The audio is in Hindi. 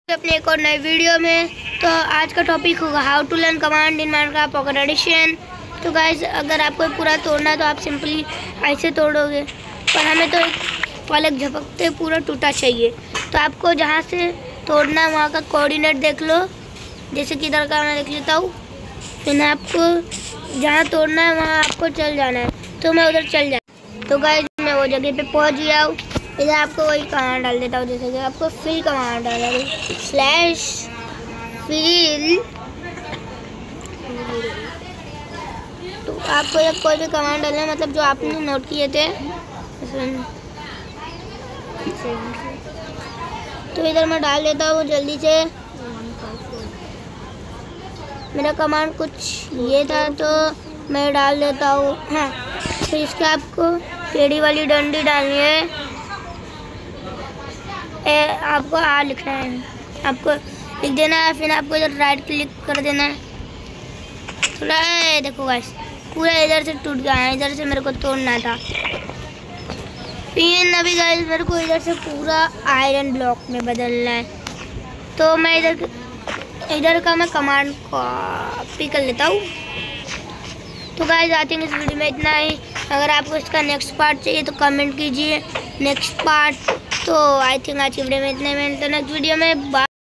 अपने एक और नए वीडियो में। तो आज का टॉपिक होगा how to learn command in Minecraft pocket edition. तो गाइस, अगर आपको पूरा तोड़ना है तो आप सिंपली ऐसे तोड़ोगे, पर हमें तो एक पलक झपकते पूरा टूटा चाहिए। तो आपको जहाँ से तोड़ना है वहाँ का कोऑर्डिनेट देख लो, जैसे कि इधर का मैं देख लेता हूँ। फिर आपको जहाँ तोड़ना है वहाँ आपको चल जाना है, तो मैं उधर चल जाऊँ। तो गाइस, मैं वो जगह पे पहुँच गया हूँ। इधर आपको वही कमांड डाल देता हूँ, जैसे कि आपको फिल कमांड डाला स्लैश फिल। तो आपको जब कोई भी कमांड डालना है, मतलब जो आपने नोट किए थे, तो इधर मैं डाल देता हूँ जल्दी से। मेरा कमांड कुछ ये था, तो मैं डाल देता हूँ। हाँ, फिर इसके आपको टेढ़ी वाली डंडी डालनी है। आपको आ लिखना है, आपको लिख देना है। फिर आपको इधर राइट क्लिक कर देना है। थोड़ा देखो गाइस, पूरा इधर से टूट गया है, इधर से मेरे को तोड़ना था। फिर अभी गाइस मेरे को इधर से पूरा आयरन ब्लॉक में बदलना है। तो मैं इधर का मैं कमांड कॉपी कर लेता हूँ। तो गाइस, आई थिंक इस वीडियो में इतना ही। अगर आपको इसका नेक्स्ट पार्ट चाहिए तो कमेंट कीजिए नेक्स्ट पार्ट। तो आई थिंक आज की वीडियो में इतना ही। मिलते हैं नेक्स्ट वीडियो में।